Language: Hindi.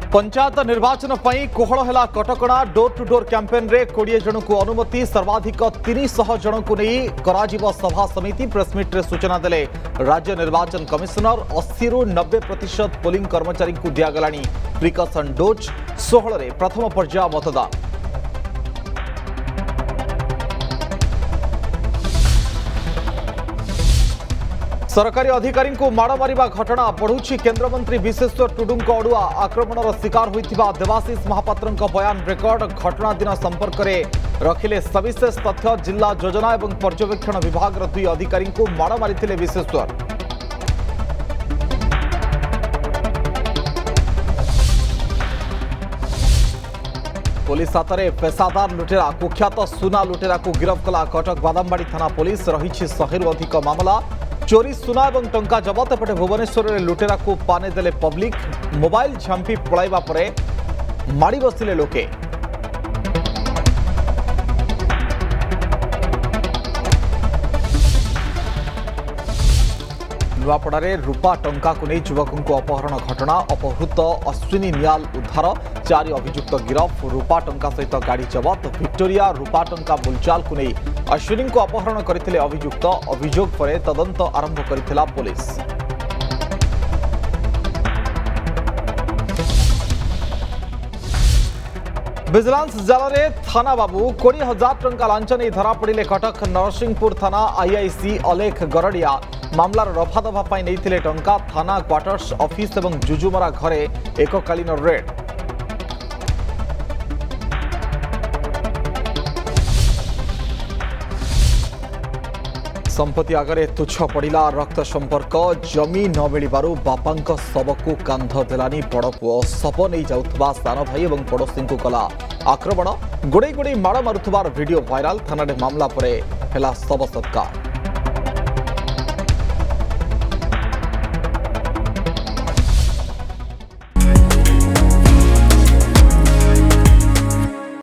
पंचायत निर्वाचन पर कोहल है कटकणा डोर टू डोर कैंपेन रे 20 जन को अनुमति सर्वाधिक 300 जन को नहीं करा सभा समिति प्रेसमिट रे सूचना देले राज्य निर्वाचन कमिशनर 80 रु 90% पोलिंग कर्मचारी को दिगला प्रिकसन डोज 16 रे प्रथम पर्याय मतदान। सरकारी अधिकारी को माड़ मारिबा घटना बढ़ुछि। केंद्रमंत्री विश्वेश्वर टुडू अड़ुआ आक्रमणर शिकार होइथिबा देवाशीष महापात्र बयान रेकर्ड घटना दिन संपर्क में रखिले सविशेष तथ्य। जिला योजना एवं पर्यवेक्षण विभाग दुई अधिकारी को माड़ मारिथिले विश्वेश्वर। पुलिस हाथ में पेशादार लुटेरा कुख्यात सुना लुटेरा को गिरफ्त कला कटक बादामबाड़ी थाना पुलिस। रही 100 रु अधिक मामला चोरी सुना और टंका जबत। एपटे भुवनेश्वर में लुटेरा को पाने देले पब्लिक। मोबाइल झांपी पलाइबा परे माड़ी बसिले लोके। नुआपड़ारे रूपा टंका को नहीं युवकों को अपहरण घटना। अपहृत अश्विनी नियाल उद्धार 4 अभियुक्त गिरफ। रूपा टंका सहित गाड़ी जबत। विक्टोरिया रूपा टंका बुलचाल को नहीं अश्विनी को अपहरण करथिले अभियुक्त। अभियोग पर तदंत आरंभ करथिला पुलिस। विजिलेंस जाल रे थाना बाबू 20,000 टंका लांच नहीं धरा पड़े कटक नरसिंहपुर थाना आईआईसी अलेख गरडिया मामलार रफादफा नहीं टंका। थाना क्वार्टर्स ऑफिस और जुजुमरा घरे एककालीन रेड। संपत्ति आगे तुच्छ पड़ा रक्त संपर्क। जमी न मिलू बापा शव को कांध देलानी बड़ पुओ। शव नहीं जाउथबा सान भाई और पड़ोसी को कला आक्रमण। गोड़े गोड़े माड़ मारुथबार वीडियो वायरल। थाना मामला पर है शव सत्कार।